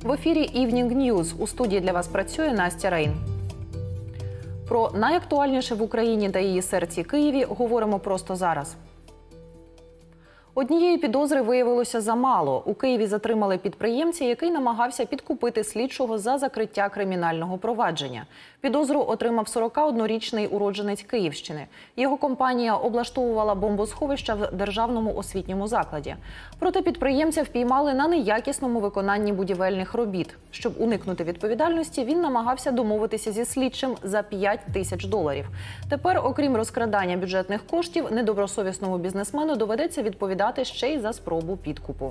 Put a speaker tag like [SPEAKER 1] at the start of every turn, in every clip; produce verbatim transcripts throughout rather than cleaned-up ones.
[SPEAKER 1] В ефірі Evening News. У студії для вас працює Настя Рейн. Про найактуальніше в Україні та її серці Києві говоримо просто зараз. Однієї підозри виявилося замало. У Києві затримали підприємця, який намагався підкупити слідчого за закриття кримінального провадження. Підозру отримав сорокаоднорічний уродженець Київщини. Його компанія облаштовувала бомбосховища в державному освітньому закладі. Проте підприємця впіймали на неякісному виконанні будівельних робіт. Щоб уникнути відповідальності, він намагався домовитися зі слідчим за п'ять тисяч доларів. Тепер, окрім розкрадання бюджетних коштів, недобросовісному бізнесмену доведеться відповідати ще й за спробу підкупу.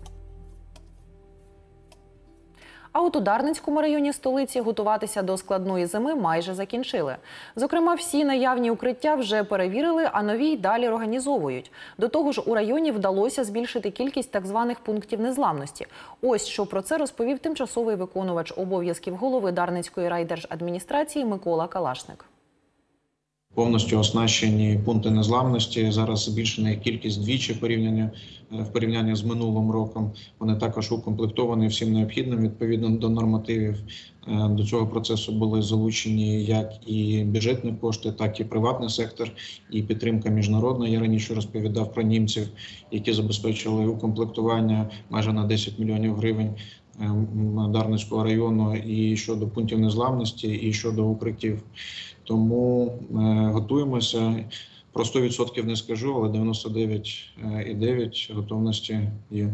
[SPEAKER 1] А от у Дарницькому районі столиці готуватися до складної зими майже закінчили. Зокрема, всі наявні укриття вже перевірили, а нові й далі організовують. До того ж, у районі вдалося збільшити кількість так званих пунктів незламності. Ось що про це розповів тимчасовий виконувач обов'язків голови Дарницької райдержадміністрації Микола Калашник.
[SPEAKER 2] Повністю оснащені пункти незламності. Зараз збільшена їх кількість двічі порівняння, в порівнянні з минулим роком. Вони також укомплектовані всім необхідним відповідно до нормативів. До цього процесу були залучені як і бюджетні кошти, так і приватний сектор, і підтримка міжнародна. Я раніше розповідав про німців, які забезпечили укомплектування майже на десять мільйонів гривень Дарницького району і щодо пунктів незламності, і щодо укриттів. Тому е, готуємося. Про сто відсотків не скажу, але дев'яносто дев'ять цілих дев'ять десятих готовності є.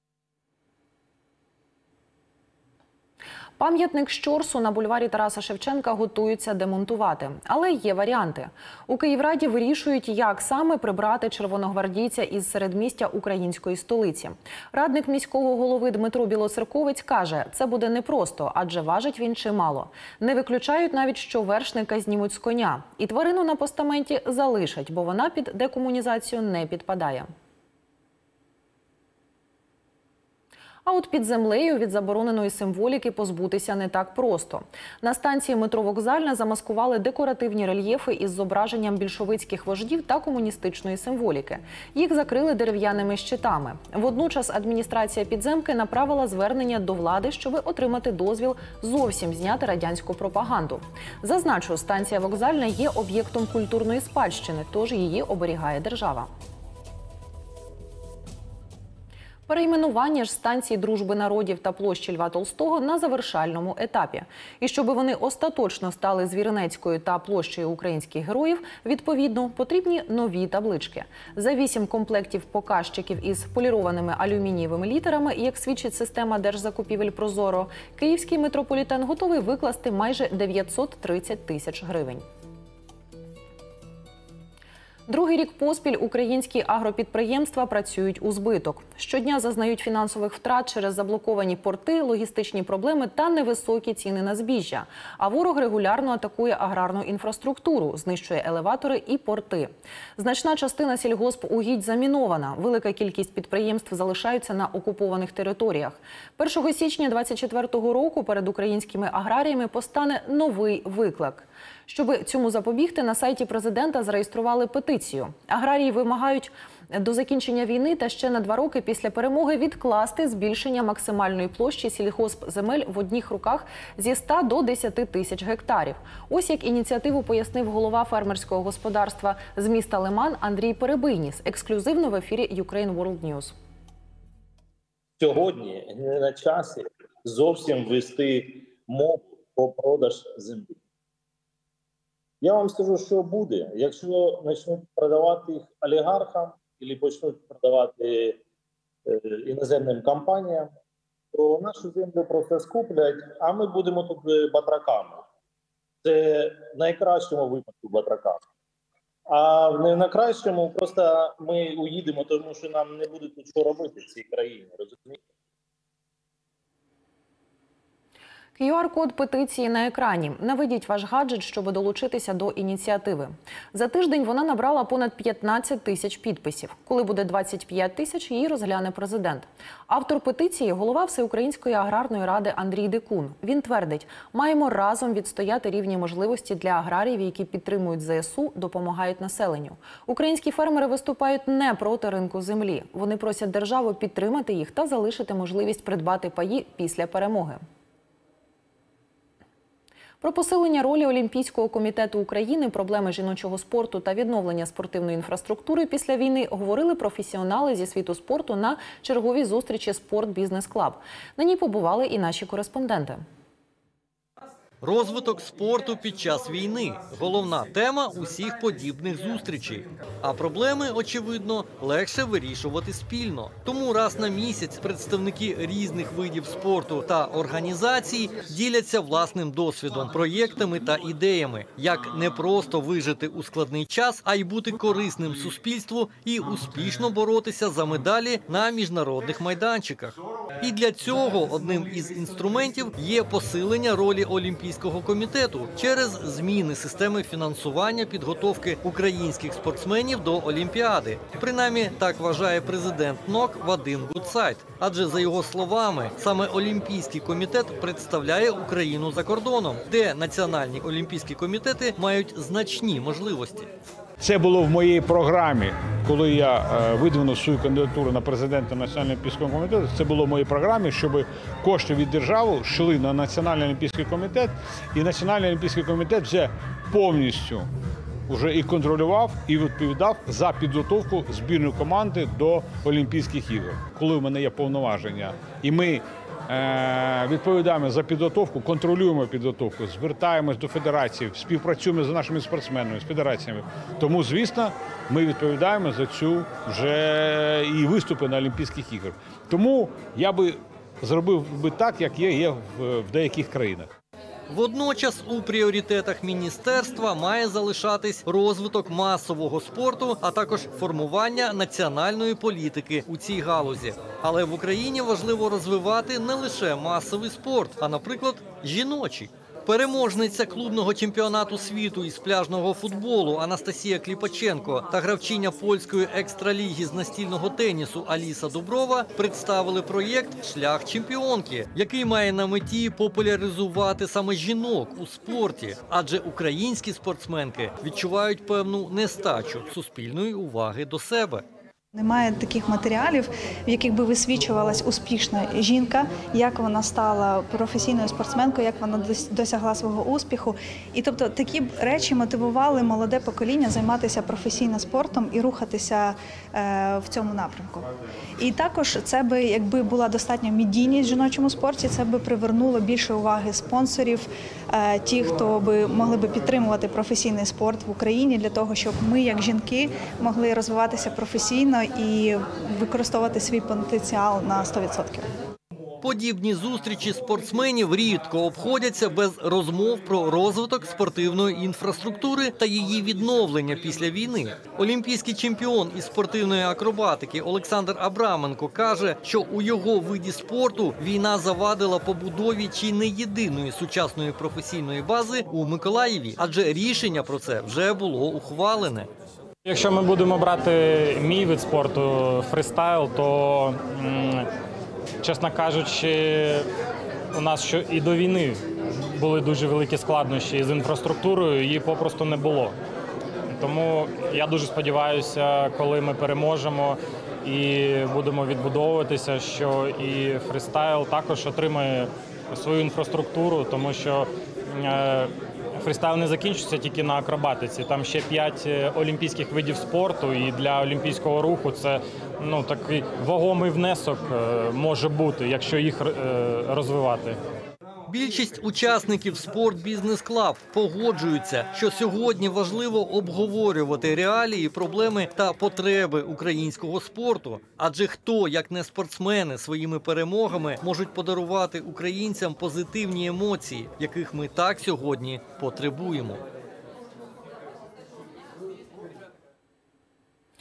[SPEAKER 1] Пам'ятник Щорсу на бульварі Тараса Шевченка готуються демонтувати. Але є варіанти. У Київраді вирішують, як саме прибрати червоногвардійця із середмістя української столиці. Радник міського голови Дмитро Білоцерковець каже, це буде непросто, адже важить він чимало. Не виключають навіть, що вершника знімуть з коня. І тварину на постаменті залишать, бо вона під декомунізацію не підпадає. А от під землею від забороненої символіки позбутися не так просто. На станції метро «Вокзальна» замаскували декоративні рельєфи із зображенням більшовицьких вождів та комуністичної символіки. Їх закрили дерев'яними щитами. Водночас адміністрація підземки направила звернення до влади, щоб отримати дозвіл зовсім зняти радянську пропаганду. Зазначу, станція «Вокзальна» є об'єктом культурної спадщини, тож її оберігає держава. Перейменування ж станції Дружби народів та площі Льва Толстого на завершальному етапі. І щоб вони остаточно стали Звіринецькою та площею українських героїв, відповідно, потрібні нові таблички. За вісім комплектів показчиків із полірованими алюмінієвими літерами, як свідчить система держзакупівель «Прозоро», київський метрополітен готовий викласти майже дев'ятсот тридцять тисяч гривень. Другий рік поспіль українські агропідприємства працюють у збиток. Щодня зазнають фінансових втрат через заблоковані порти, логістичні проблеми та невисокі ціни на збіжжя. А ворог регулярно атакує аграрну інфраструктуру, знищує елеватори і порти. Значна частина сільгоспугідь замінована. Велика кількість підприємств залишаються на окупованих територіях. першого січня двадцять четвертого року перед українськими аграріями постане новий виклик. Щоб цьому запобігти, на сайті президента зареєстрували петицію. Аграрії вимагають до закінчення війни та ще на два роки після перемоги відкласти збільшення максимальної площі сільгоспземель в одних руках зі ста до десяти тисяч гектарів. Ось як ініціативу пояснив голова фермерського господарства з міста Лиман Андрій Перебийніс. Ексклюзивно в ефірі Ukraine World News.
[SPEAKER 3] Сьогодні не на часі зовсім вести мову про продаж землі. Я вам скажу, що буде, якщо почнуть продавати їх олігархам або почнуть продавати е, іноземним компаніям, то нашу землю просто скуплять, а ми будемо тут батраками. Це в найкращому випадку батраками. А в не найкращому просто ми уїдемо, тому що нам не буде тут що робити в цій країні, розумієте?
[SPEAKER 1] кю ар-код петиції на екрані. Наведіть ваш гаджет, щоб долучитися до ініціативи. За тиждень вона набрала понад п'ятнадцять тисяч підписів. Коли буде двадцять п'ять тисяч, її розгляне президент. Автор петиції – голова Всеукраїнської аграрної ради Андрій Дикун. Він твердить, маємо разом відстояти рівні можливості для аграріїв, які підтримують зе ес у, допомагають населенню. Українські фермери виступають не проти ринку землі. Вони просять державу підтримати їх та залишити можливість придбати паї після перемоги. Про посилення ролі Олімпійського комітету України, проблеми жіночого спорту та відновлення спортивної інфраструктури після війни говорили професіонали зі світу спорту на черговій зустрічі «Спорт Бізнес Клаб». На ній побували і наші кореспонденти.
[SPEAKER 4] Розвиток спорту під час війни – головна тема усіх подібних зустрічей. А проблеми, очевидно, легше вирішувати спільно. Тому раз на місяць представники різних видів спорту та організацій діляться власним досвідом, проєктами та ідеями, як не просто вижити у складний час, а й бути корисним суспільству і успішно боротися за медалі на міжнародних майданчиках. І для цього одним із інструментів є посилення ролі Олімпійського комітету через зміни системи фінансування підготовки українських спортсменів до Олімпіади. Принаймні, так вважає президент ен о ка Вадим Гудсайд. Адже, за його словами, саме Олімпійський комітет представляє Україну за кордоном, де національні олімпійські комітети мають значні можливості.
[SPEAKER 5] Це було в моїй програмі, коли я видвинув свою кандидатуру на президента Національного олімпійського комітету. Це було в моїй програмі, щоб кошти від держави йшли на Національний олімпійський комітет. І Національний олімпійський комітет вже повністю вже і контролював, і відповідав за підготовку збірної команди до Олімпійських ігор. Коли в мене є повноваження, і ми відповідаємо за підготовку, контролюємо підготовку, звертаємось до федерації, співпрацюємо з нашими спортсменами, з федераціями. Тому, звісно, ми відповідаємо за цю вже і виступи на Олімпійських іграх. Тому я би зробив би так, як є, є в деяких країнах.
[SPEAKER 4] Водночас у пріоритетах міністерства має залишатись розвиток масового спорту, а також формування національної політики у цій галузі. Але в Україні важливо розвивати не лише масовий спорт, а, наприклад, жіночий. Переможниця клубного чемпіонату світу із пляжного футболу Анастасія Кліпаченко та гравчиня польської екстраліги з настільного тенісу Аліса Дуброва представили проєкт «Шлях чемпіонки», який має на меті популяризувати саме жінок у спорті. Адже українські спортсменки відчувають певну нестачу суспільної уваги до себе.
[SPEAKER 6] Немає таких матеріалів, в яких би висвічувалась успішна жінка, як вона стала професійною спортсменкою, як вона досягла свого успіху. І тобто такі речі мотивували молоде покоління займатися професійним спортом і рухатися е, в цьому напрямку. І також це би, якби була достатня медійність в жіночому спорті, це би привернуло більше уваги спонсорів, е, ті, хто би могли би підтримувати професійний спорт в Україні для того, щоб ми, як жінки, могли розвиватися професійно і використовувати свій потенціал на сто відсотків.
[SPEAKER 4] Подібні зустрічі спортсменів рідко обходяться без розмов про розвиток спортивної інфраструктури та її відновлення після війни. Олімпійський чемпіон із спортивної акробатики Олександр Абраменко каже, що у його виді спорту війна завадила побудові чи не єдиної сучасної професійної бази у Миколаєві, адже рішення про це вже було ухвалене.
[SPEAKER 7] Якщо ми будемо брати мій вид спорту, фристайл, то, чесно кажучи, у нас що і до війни були дуже великі складнощі з інфраструктурою, її попросту не було. Тому я дуже сподіваюся, коли ми переможемо і будемо відбудовуватися, що і фристайл також отримає свою інфраструктуру, тому що фристайл не закінчиться тільки на акробатиці. Там ще п'ять олімпійських видів спорту, і для олімпійського руху це ну, такий вагомий внесок може бути, якщо їх розвивати.
[SPEAKER 4] Більшість учасників «Спорт Бізнес Клаб» погоджуються, що сьогодні важливо обговорювати реалії, проблеми та потреби українського спорту. Адже хто, як не спортсмени, своїми перемогами можуть подарувати українцям позитивні емоції, яких ми так сьогодні потребуємо.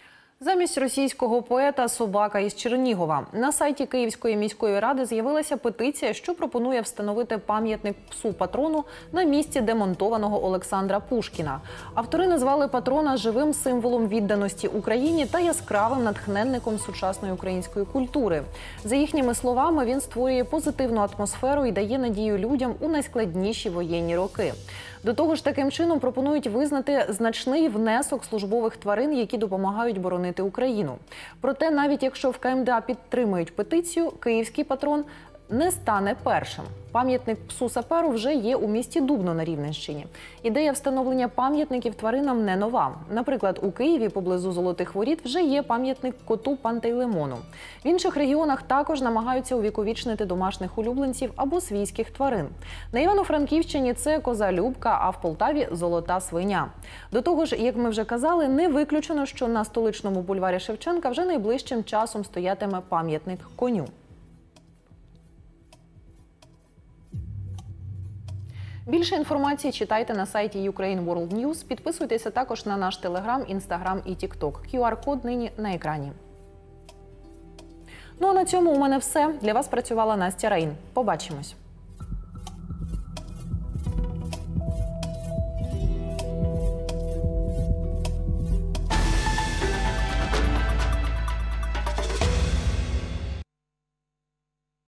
[SPEAKER 1] Замість російського поета «Собака із Чернігова» на сайті Київської міської ради з'явилася петиція, що пропонує встановити пам'ятник псу-патрону на місці демонтованого Олександра Пушкіна. Автори назвали патрона живим символом відданості Україні та яскравим натхненником сучасної української культури. За їхніми словами, він створює позитивну атмосферу і дає надію людям у найскладніші воєнні роки. До того ж, таким чином пропонують визнати значний внесок службових тварин, які допомагають боронити Україну. Проте, навіть якщо в КМДА підтримують петицію, київський патрон не стане першим. Пам'ятник псу-саперу вже є у місті Дубно на Рівненщині. Ідея встановлення пам'ятників тваринам не нова. Наприклад, у Києві поблизу Золотих Воріт вже є пам'ятник коту Пантелеймону. В інших регіонах також намагаються увіковічнити домашніх улюбленців або свійських тварин. На Івано-Франківщині це коза Любка, а в Полтаві – золота свиня. До того ж, як ми вже казали, не виключено, що на столичному бульварі Шевченка вже найближчим часом стоятиме пам'ятник коню. Більше інформації читайте на сайті Ukraine World News. Підписуйтеся також на наш Телеграм, Інстаграм і Тікток. кю ар-код нині на екрані. Ну а на цьому у мене все. Для вас працювала Настя Раїн. Побачимось.